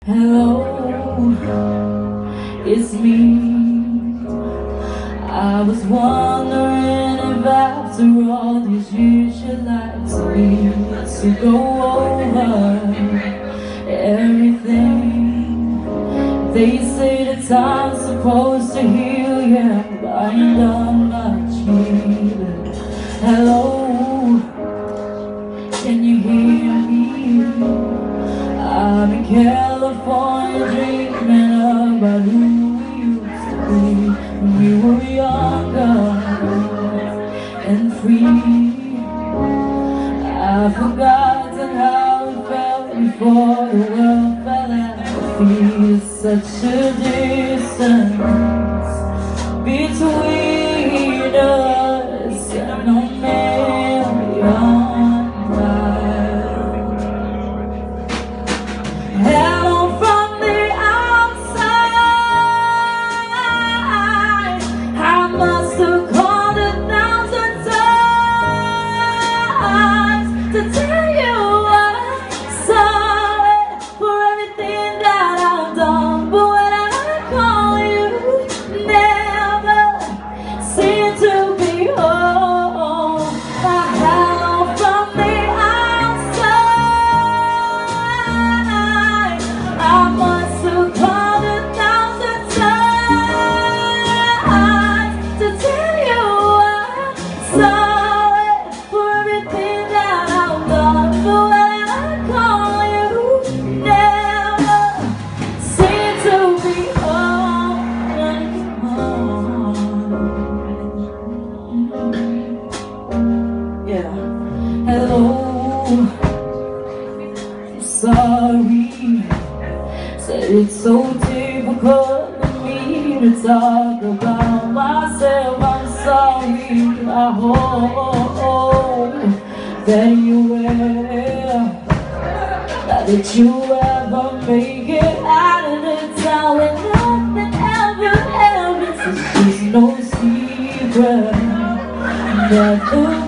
Hello, it's me. I was wondering if after all these years you'd like me to go over everything. They say that time's supposed to heal, yeah, but I ain't done much healing. Hello, can you hear me? I'm in California dreaming about who we used to be when we were younger and free. I've forgotten how it felt before the world fell at our feet. Such a distance between us and a million. Hello from the outside. I must have called 1,000 times to tell you I'm sorry for everything that I've done. But when I call you, never seem to be home. Hello from the I must have called 1,000 times to tell you I'm sorry for everything that I've done. But when I call you, never seem to be home anymore. Yeah. Hello, I'm sorry. Said it's so difficult for me to talk about myself. I'm sorry. I hope that you will, not that you ever make it out of the town when nothing ever happens. It's just no secret that the